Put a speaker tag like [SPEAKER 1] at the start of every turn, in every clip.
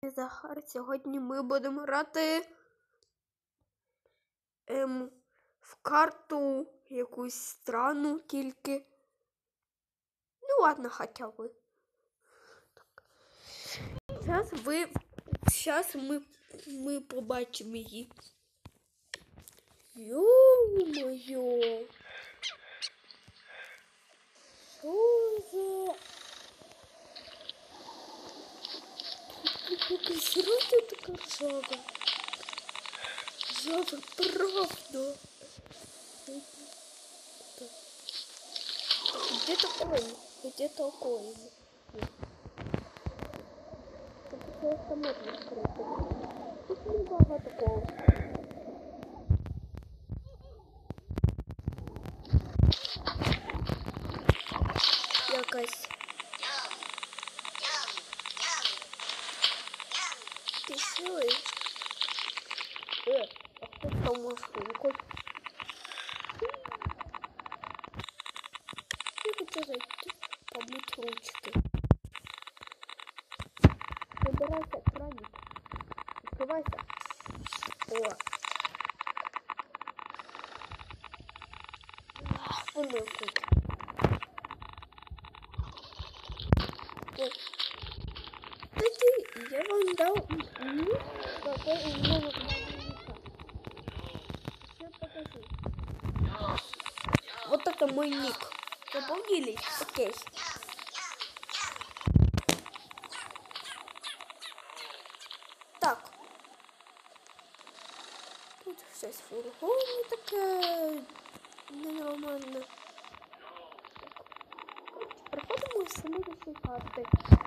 [SPEAKER 1] Захар, сьогодні ми будемо грати в карту якусь странну тільки. Ну ладно, хоча б. Так. Зараз ми побачимо її. Ё-моё! Що за... Тут зрада така ржава. Ржава, правда. Где-то коин. Где-то коин. Тут автомат открытый. Тут много такого. Якась. Ти силий? А хто там машинку? Я хочу зайти, помыть ручки. Забирайся, краник. Открывайся. О. Помылку. Кстати, я вам дал ник, какой у меня ника. Сейчас покажу. Вот это мой ник. Запомнили? Окей. Так. Тут щось в фургоні таке ненормальне. Проходимо в следующей карти.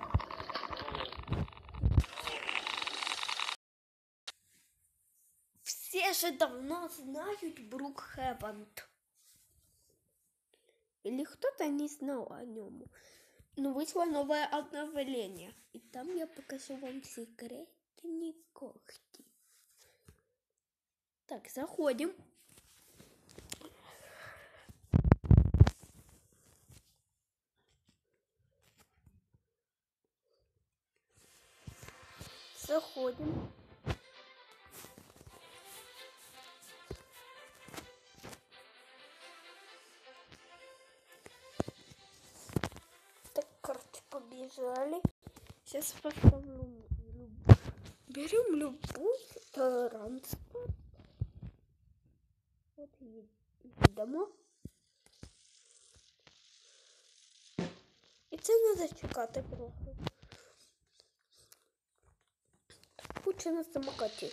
[SPEAKER 1] Все же давно знают Брукхевент. Или кто-то не знал о нем. Но вышло новое обновление. И там я покажу вам секретные когти. Так, заходим. Заходим. Так, карты побежали. Сейчас поставлю. Берем любой транспорт. Вот їдемо. І це треба чекати трохи. Лучше на самокаті.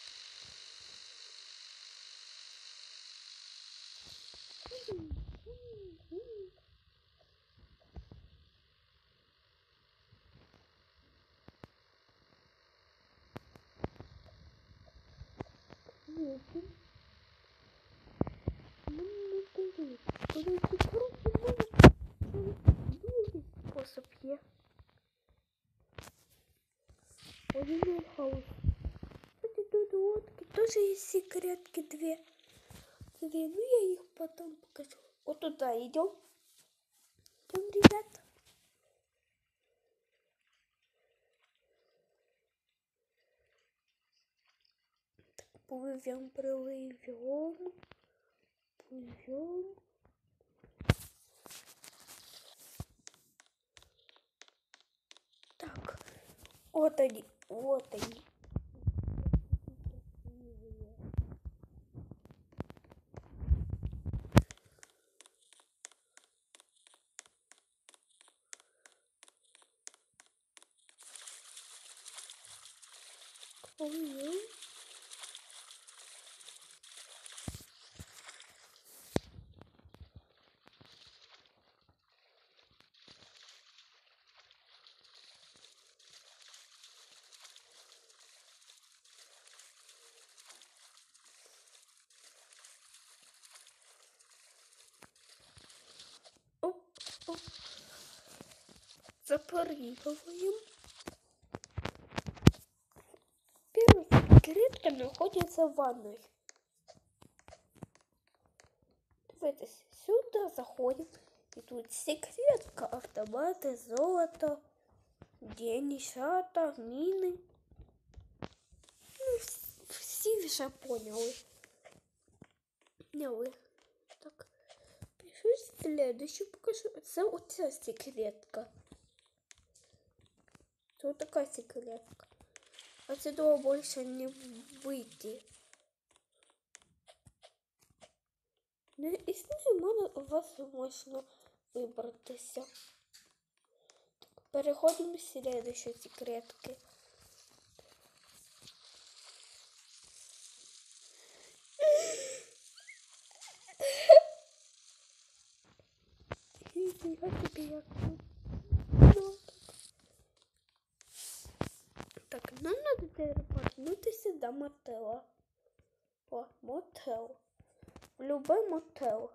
[SPEAKER 1] Способ є. Один хаус. Тут лодки. Тоже есть секретки две. Ну я их потом покажу. Вот туда идем. Идем, ребят. Так, плывем. Так, вот они. Плывем. Запрыгиваем. Первая секретка находится в ванной. Давайте сюда заходим. И тут секретка, автоматы, золото, деньги, шата, мины. вже поняли. Поняли. Так. Пишу следующую покажу. Це оця секретка. Це вот такая секретка. Отсюда больше не выйти. І снизу у вас можна вибратися. Так, переходимо до следующей секретки. Так, нам надо телепортнутися до мотела. О, мотел. Любой мотел.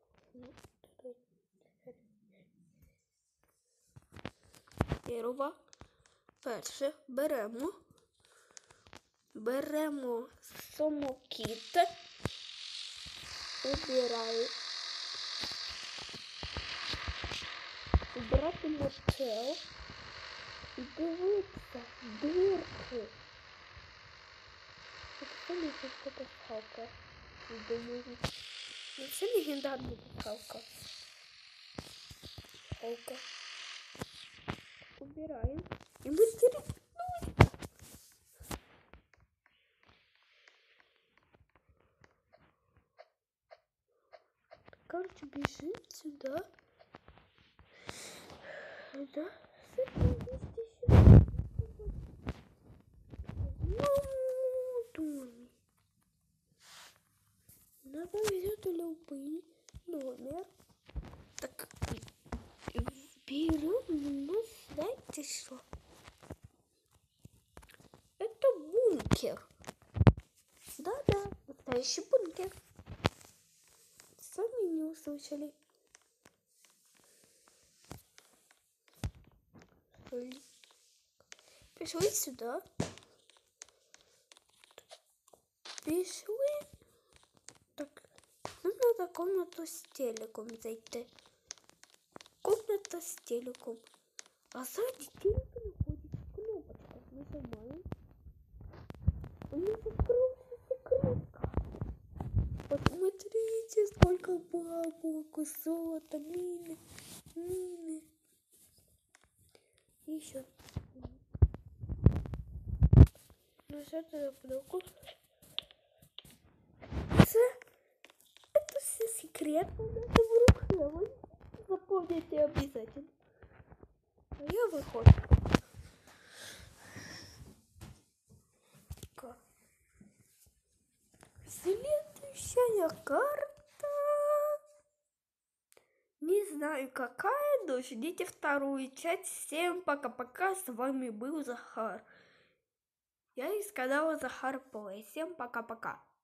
[SPEAKER 1] Перше беремо самокіт, вибирати мотел і дивитися дірки. Це легендарна пасхалка. Це легендарна пасхалка. Убираем. И мы терпнули. Короче, бежим сюда. Да. Надо взять любой номер. Так, берем, ну, знаете что? Это бункер. Да-да, настоящий бункер. Сами не услышали. Пришли сюда. Пришли. Так, нам надо комнату с телеком зайти. Комната с телеком. А сзади телека находится кнопочка. Нажимаем. У нас открылась секретка. Посмотрите, сколько бабок, золота, мины. Еще. Нажать на кнопку. Это все секретно. Надо вручную. Запомните обязательно. А я выхожу. Следующая карта. Не знаю какая, но ждите вторую часть. Всем пока-пока. С вами был Захар. Я и сказала Захар Плей. Всем пока-пока.